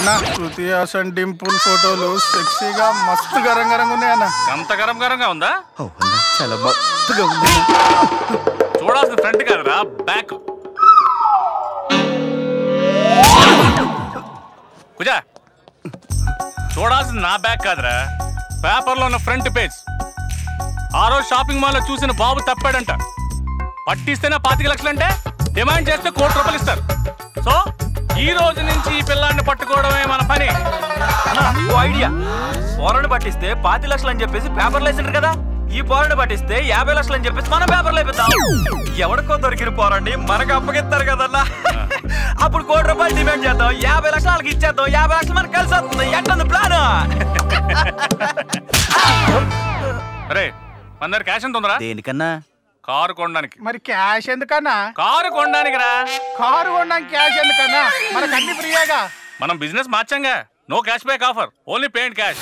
అన్న శృతి హాసన్ డింపుల్ ఫోటోలు సెక్సీగా మస్తు గరం గరంగా ఉన్నాయన్న. అంత గరం గరంగా ఉందా? చాలా మస్తుగా ఉంది. చూడాల్సిన ఫ్రంట్ కాదురా, బ్యాక్. కుజా చూడాల్సిన నా బ్యాక్ కాదురా, పేపర్లో ఉన్న ఫ్రంట్ పేజ్. ఆ రోజు షాపింగ్ మాల్ లో చూసిన బాబు తప్పాడంట. పట్టిస్తేనే 25 లక్షలంటే డిమాండ్ చేస్తే ₹1 కోటి ఇస్తారు. సో ఈ రోజు నుంచి ఈ పిల్లాన్ని పట్టుకోవడమే మన పని. ఐడియా. పోరని పట్టిస్తే 25 లక్షలు అని చెప్పేసి పేపర్లు వేసిండ్రు కదా, ఈ పోరని పట్టిస్తే 50 లక్షలు అని చెప్పేసి మనం పేపర్లు వేపిద్దాం. ఎవరికో దొరికిన పోరండి మనకు అప్పగిస్తారు కదన్నా. అప్పుడు ₹1 కోటి డిమాండ్ చేద్దాం, 50 లక్షలు వాళ్ళకి ఇచ్చేద్దాం, 50 లక్షలు మనకు కలిసి వస్తుంది. ఎట్టుంది ప్లాన్? అరే మన దగ్గర క్యాష్ ఎంత ఉందరా? దేనికన్నా? కారు కొనడానికి. మరి క్యాష్ ఎందుకన్నా? కారు కొనడానికి రా. కారు కొనడానికి క్యాష్ ఎందుకన్నా? మనకు అన్ని ఫ్రీయేగా. మనం బిజినెస్ మార్చంగా. No cash back offer, only payment cash.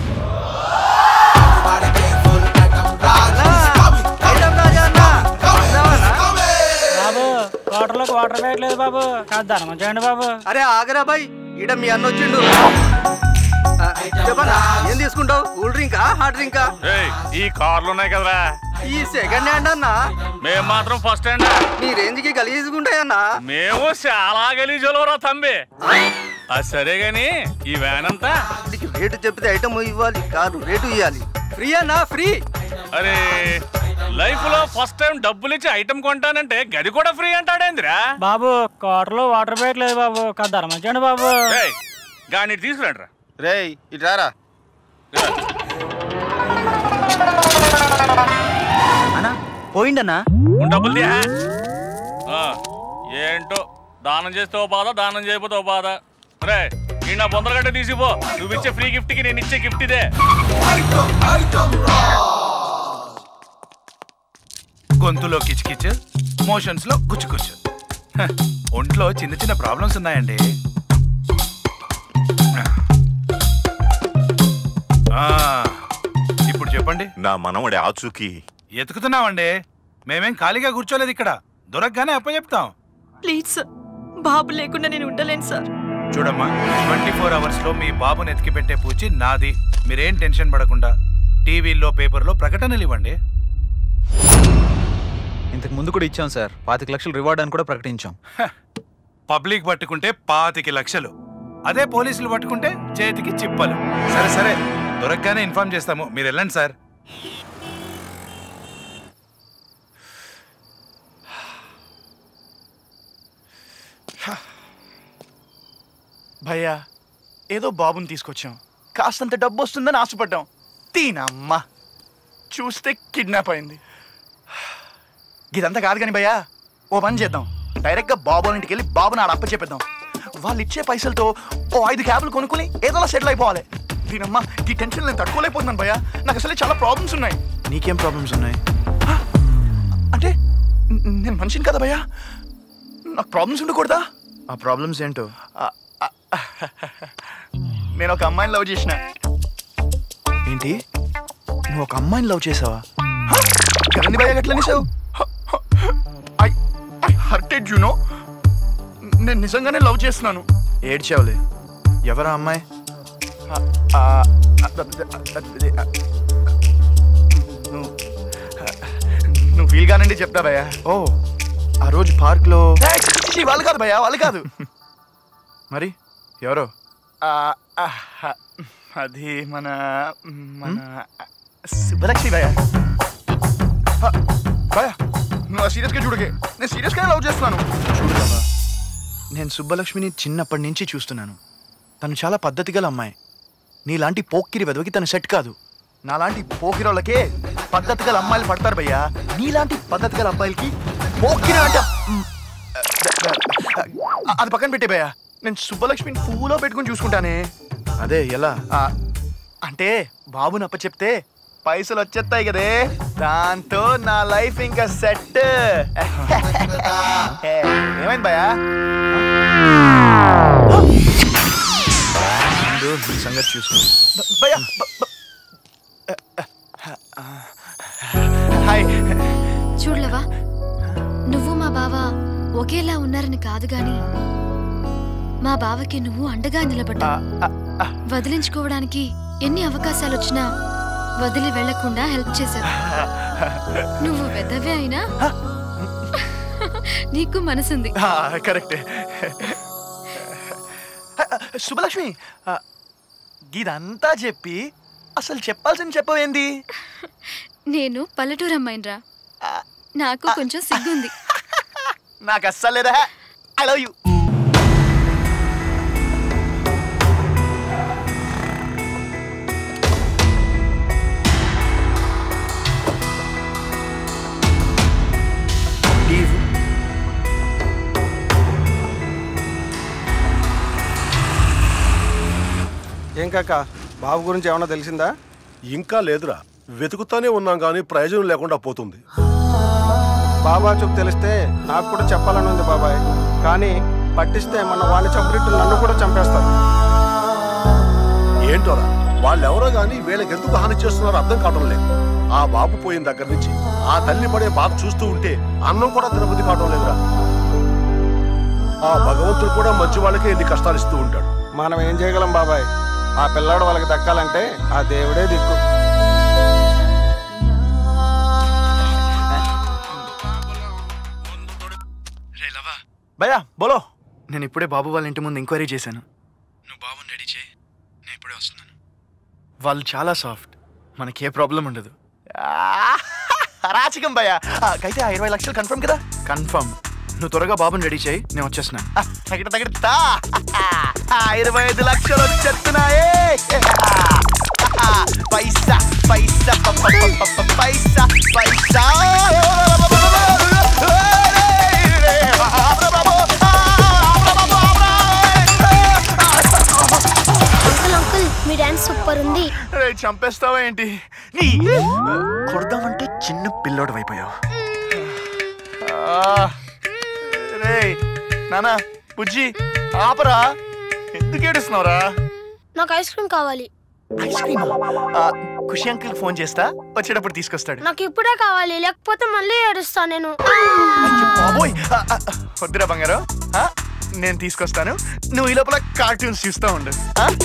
బాబు వాటర్లోకి వాటర్ బ్యాగ్ లేదు బాబు, కాదు ధర్మం చేయండి బాబు. అరే ఆగరా బాయ్, ఈడ మీ అన్న వచ్చిండు. చెప్పన్నా ఏం తీసుకుంటావు? కూల్ డ్రింకా హాట్ డ్రింకా? ఈ కార్లు ఉన్నాయి కదరా, ఈ సెకండ్ హ్యాండ్ అన్నా. మేము మాత్రం ఫస్ట్ హ్యాండ్. నీ రేంజ్ కి గలీజుకుంటాయన్నా. మేము చాలా గలీజులరా తంబి. సరే గాని ఈ వ్యాన్ అంతా రేటు చెప్తే ఐటమ్ ఇవ్వాలి, కాదు రేటు ఇవ్వాలి. ఫ్రీ అన్నా, ఫ్రీ. అరే లైఫ్ లో ఫస్ట్ టైం డబ్బులు ఇచ్చి ఐటమ్ కొంటానంటే గది కూడా ఫ్రీ అంటాడేందిరా? బాబు వాటర్లో వాటర్ బ్యాగ్ లేదు బాబు, కాదు ధర్మం చేయండి బాబు. గాని తీసుకురండి. రేయ్ ఇట్రారా. అన్నా పోయిండన్నా. డబ్బులు తీయా. ఏంటో దానం చేస్తే ఓ బాధ, దానం చేయకపోతే ఓ బాధ. రే ఈ నా బొందరగడ్డ తీసిపో. నువ్వు ఇచ్చే ఫ్రీ గిఫ్ట్ కి నేను ఇచ్చే గిఫ్ట్ ఇదే. గొంతులో కిచకిచ్, మోషన్స్ లో గుచ్చుకుచ్చు. ఒంట్లో చిన్న చిన్న ప్రాబ్లమ్స్ ఉన్నాయండి. ఇప్పుడు చెప్పండి. నా మనవడి ఆచూకీ ఎతుకుతున్నామండి. మేమేం ఖాళీగా కూర్చోలేదు ఇక్కడ, దొరకగానే అప్పచెప్తాం. ప్లీజ్ సార్, బాబు లేకుండా నేను ఉండలేను సార్. చూడమ్మా, 24 అవర్స్ లో మీ బాబుని ఎతికి పెట్టే పూచి నాది. మీరేం టెన్షన్ పడకుండా టీవీలో పేపర్లో ప్రకటనలు ఇవ్వండి. ఇంతకు ముందు కూడా ఇచ్చాం సార్, 25 లక్షలు రివార్డ్ అని కూడా ప్రకటించాం. పబ్లిక్ పట్టుకుంటే 25 లక్షలు, అదే పోలీసులు పట్టుకుంటే చేతికి చిప్పలు. సరే సరే, దొరకగానే ఇన్ఫార్మ్ చేస్తాము, మీరు వెళ్ళండి సార్. భయ్యా ఏదో బాబుని తీసుకొచ్చాం, కాస్తంత డబ్బు వస్తుందని ఆశపడ్డాం. తీనమ్మా చూస్తే కిడ్నాప్ అయింది. ఇదంతా కాదు కానీ భయ్యా, ఓ పని చేద్దాం. డైరెక్ట్గా బాబు ఇంటికి వెళ్ళి బాబుని ఆడ అప్ప చెప్పేద్దాం. వాళ్ళు ఇచ్చే పైసలతో ఓ 5 క్యాబ్లు కొనుక్కుని ఏదోలా సెటిల్ అయిపోవాలి. దీనమ్మా ఈ టెన్షన్ నేను తట్టుకోలేకపోతున్నాను భయ్యా. నాకు అసలు చాలా ప్రాబ్లమ్స్ ఉన్నాయి. నీకేం ప్రాబ్లమ్స్ ఉన్నాయి? అంటే నేను మనిషిని కదా భయ్యా, నాకు ప్రాబ్లమ్స్ ఉండకూడదా? ఆ ప్రాబ్లమ్స్ ఏంటో? నేను ఒక అమ్మాయిని లవ్ చేసిన. ఏంటి, నువ్వు ఒక అమ్మాయిని లవ్ చేసావా? కరణి భయ్యా ఎట్లా నిసావు? I hurted you know. నేను నిజంగానే లవ్ చేస్తున్నాను. ఏడ్చావులే. ఎవరా అమ్మాయి? నువ్వు ఫీల్ కానండి చెప్తా భయ్యా. ఓ ఆ రోజు పార్క్లో. వాళ్ళు కాదు భయ్యా, వాళ్ళు కాదు. మరి ఎవరో? అది మన శుభలక్ష్మి భయ్యా. భయ్యా నువ్వు సీరియస్గా చూడకే, నేను సీరియస్గానే లవ్ చేస్తున్నాను. చూడవా, నేను సుబ్బలక్ష్మిని చిన్నప్పటి నుంచి చూస్తున్నాను. తను చాలా పద్ధతి గల అమ్మాయి. నీలాంటి పోక్కిరి వెదవికి తను సెట్ కాదు. నాలాంటి పోకిరోళ్ళకే పద్ధతి గల అమ్మాయిలు పడతారు భయ్యా. నీలాంటి పద్ధతి గల అబ్బాయిలకి పోకిరి అంటే అది పక్కన పెట్టే భయ్యా. నేను సుబ్బలక్ష్మిని పువ్వులో పెట్టుకుని చూసుకుంటానే. అదే ఎలా? అంటే బాబుని అప్ప చెప్తే పైసలు వచ్చేస్తాయి కదే, దాంతో నా లైఫ్ ఇంకా సెట్. ఏమైంది భయ్యా? సంగతి చూసుకో భయ్యా. హాయ్. చూడలేవా, నువ్వు మా బావ ఒకేలా ఉన్నారని కాదు గాని మా బావకి నువ్వు అండగా నిలబడ్డా. వదిలించుకోవడానికి ఎన్ని అవకాశాలు వచ్చినా వదిలి వెళ్లకుండా హెల్ప్ చేశావు. నువ్వు వెదవే అయినా నీకు మనసుంది. కరెక్టే. శుభలక్ష్మి, ఇదంతా చెప్పి అసలు చెప్పాల్సింది చెప్పవేంది? నేను పల్లెటూరు అమ్మాయినరా, నాకు కొంచెం సిగ్గుంది. నాకు అస్సలేదా. I love you. ఏం కాక, బాబు గురించి ఏమన్నా తెలిసిందా? ఇంకా లేదురా, వెతుకుతానే ఉన్నాం కానీ ప్రయోజనం లేకుండా పోతుంది. బాబా చూపు తెలిస్తే నాకు కూడా చెప్పాలని ఉంది బాబాయ్, కానీ పట్టిస్తే మన వాడిని చంపినట్టు నన్ను కూడా చంపేస్తారు. ఏంటోరా, వాళ్ళెవరో కానీ వీళ్ళకి ఎందుకు హాని చేస్తున్నారో అర్థం కావడం లేదు. ఆ బాబు పోయిన దగ్గర నుంచి ఆ తల్లి పడే బాధ చూస్తూ ఉంటే అన్నం కూడా తినబుద్ధి కావడం లేదురా. ఆ భగవంతుడు కూడా మంచి వాళ్ళకే ఎన్ని కష్టాలు ఇస్తూ ఉంటాడు. మనం ఏం చేయగలం బాబాయ్? ఆ పిల్లాడు వాళ్ళకి దక్కాలంటే ఆ దేవుడే దిక్కు. భయ్యా బోలో. నేను ఇప్పుడే బాబు వాళ్ళ ఇంటి ముందు ఎంక్వైరీ చేశాను. నువ్వు బాబుని రెడీ చేయి, నేను ఇప్పుడే వస్తున్నాను. వాళ్ళు చాలా సాఫ్ట్, మనకి ఏ ప్రాబ్లం ఉండదు. రాచకం భయ్యా. అయితే ఆ 20 లక్షలు కన్ఫర్మ్ కదా? కన్ఫర్మ్. నువ్వు త్వరగా బాబుని రెడీ చేయి, నేను వచ్చేస్తున్నాను. 25 లక్షలు వచ్చేస్తున్నాయే. పైసా పైసా పైసా పైసా. మీ డాన్స్ సూపర్ ఉంది. చంపేస్తావా ఏంటి? నీ కొడదామంటే చిన్న పిల్లోడు అయిపోయావు. రే నానా బుజ్జి ఆపరా, ఎందుకు ఏడుస్తున్నావురా? నాకు ఐస్ క్రీమ్ కావాలి. Ice cream? Khushi uncle phone చేస్తా, వచ్చేటప్పుడు తీసుకొస్తాడు. నాకు ఇప్పుడే కావాలి, లేకపోతే మళ్ళీ ఏడుస్తా నేను. బాబోయ్, వద్దురా బంగారం, నేను తీసుకొస్తాను. నువ్వు ఈ లోపల కార్టూన్స్ చూస్తూ ఉండు.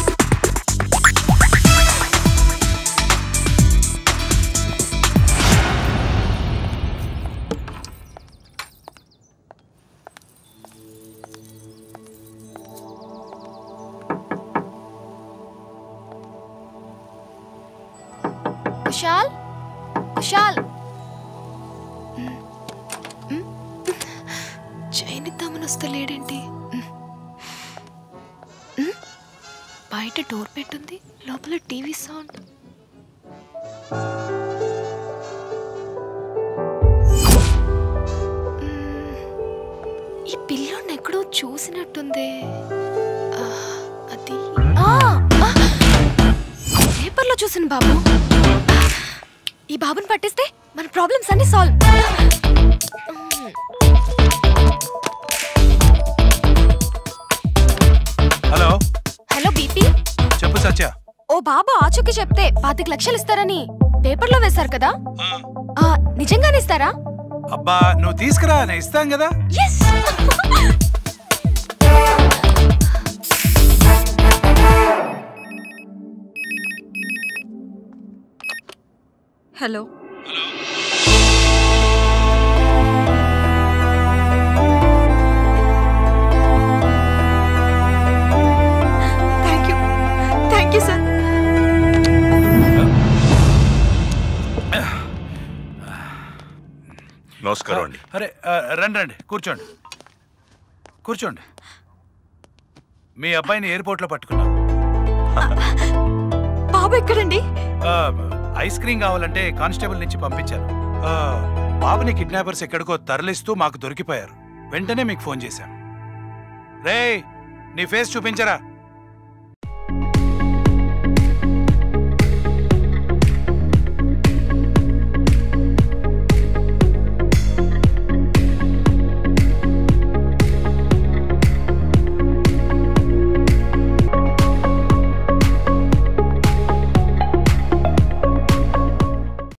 కుశాల్, కుశాల్, చైన్ ఇద్దామని వస్తలేడేంటి? బయట డోర్ పెట్టుంది, లోపల టీవీ సౌండ్. ఈ పిల్లోని ఎక్కడో చూసినట్టుంది. అది పేపర్లో చూసిన బాబు. ఈ బాబుని పట్టిస్తే మన ప్రాబ్లమ్స్ అన్ని సాల్వ్. Hello hello BP. చెప్పు సత్య. ఓ బాబు ఆచూకీ చెప్తే 25 లక్షలు ఇస్తారని పేపర్లో వేశారు కదా, నిజంగానే ఇస్తారా? అబ్బా నువ్వు తీసుకురా, నేను ఇస్తాను కదా. హలో. Thank you sir. నమస్కారం అండి. అరే రండి రండి, కూర్చోండి కూర్చోండి. మీ అబ్బాయిని ఎయిర్పోర్ట్లో పట్టుకున్నాం. బాబు ఎక్కడండి? ఐస్ క్రీమ్ కావాలంటే కానిస్టేబుల్ నుంచి పంపించాను. బాబుని కిడ్నాపర్స్ ఎక్కడికో తరలిస్తూ మాకు దొరికిపోయారు. వెంటనే మీకు ఫోన్ చేశాను. రే నీ ఫేస్ చూపించరా.